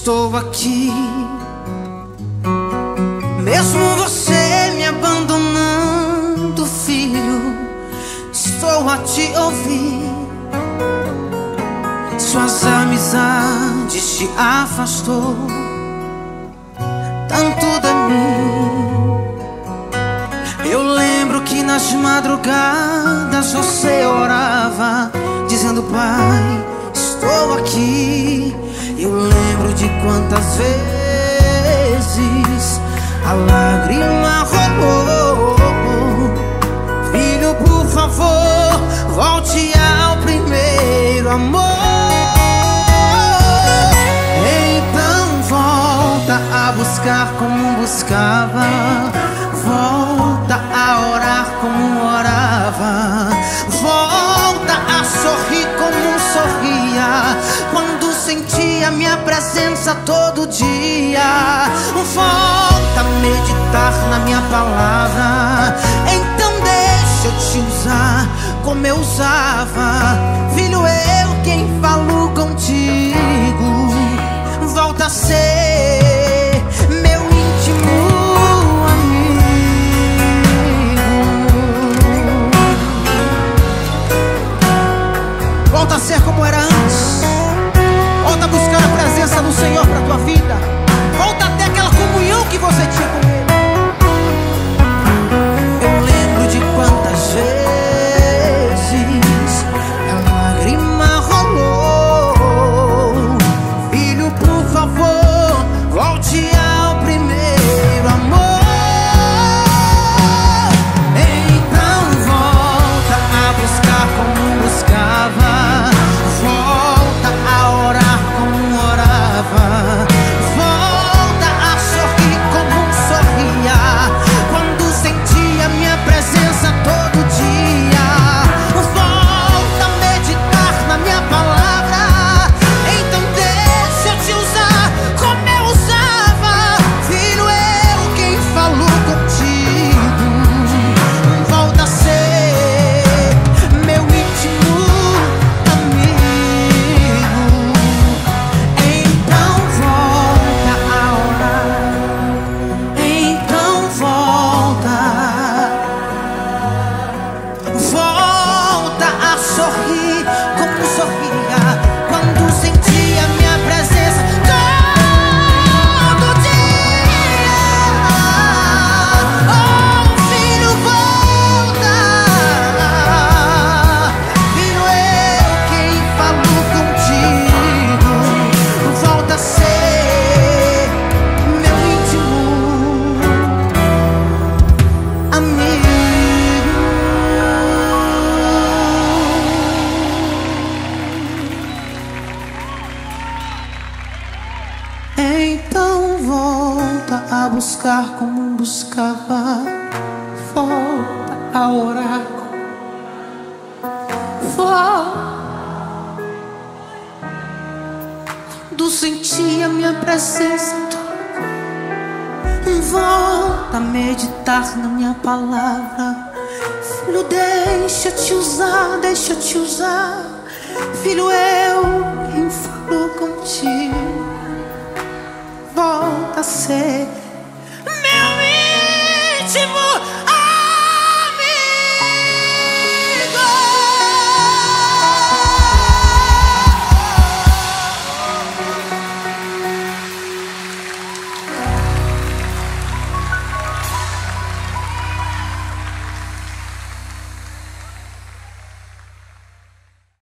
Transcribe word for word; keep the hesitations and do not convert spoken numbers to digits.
estou aqui. Mesmo você me abandonando, filho, estou a te ouvir. Suas amizades te afastou tanto de mim. Eu lembro que nas madrugadas você orava, dizendo: Pai, estou aqui. Eu lembro de quantas vezes a lágrima rolou. Filho, por favor, volte ao primeiro amor. Então volta a buscar como buscava, volta a orar como orava, volta a sorrir como sorria quando sentia minha presença todo dia. Volta a meditar na minha palavra. Então deixa eu te usar como eu usava. Filho, eu quem falo contigo. Volta a ser meu íntimo amigo. Volta a ser como era antes. Volta a buscar a presença do Senhor para a tua vida. Volta até aquela comunhão que você tinha com Ele. Eu lembro de quantas vezes a lágrima rolou. Filho, por favor, volte ao primeiro amor. Então volta a buscar como buscava, volta a orar como orava, volta a sorrir como sorria quando sentia minha presença todo dia. Volta a meditar na minha palavra. Então deixa eu te usar como eu usava. Filho, eu quem falo contigo. Volta a ser meu íntimo amigo. Então volta a orar. Então volta. Volta a sorrir como sorria quando sentia minha presença todo dia. Oh, filho, volta. Filho, eu quem falo contigo. Volta a ser meu íntimo amigo. Então volta a buscar como buscava, volta a orar como volta. Quando sentia minha presença, volta a meditar na minha palavra. Filho, deixa eu te usar, deixa eu te usar. Filho, eu quem falo contigo. Volta a ser